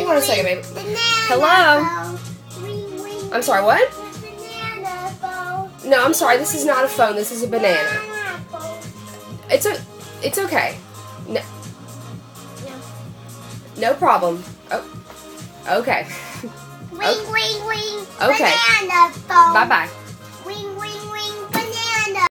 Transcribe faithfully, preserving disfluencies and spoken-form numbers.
on a second, baby. Banana Hello? phone. Ring, ring. I'm sorry, what? Banana phone. No, I'm sorry. This is not a phone. This is a banana. Banana phone. It's a. It's okay. No. No. No problem. Oh. Okay. Ring, ring, ring. Okay. Banana phone. Bye bye.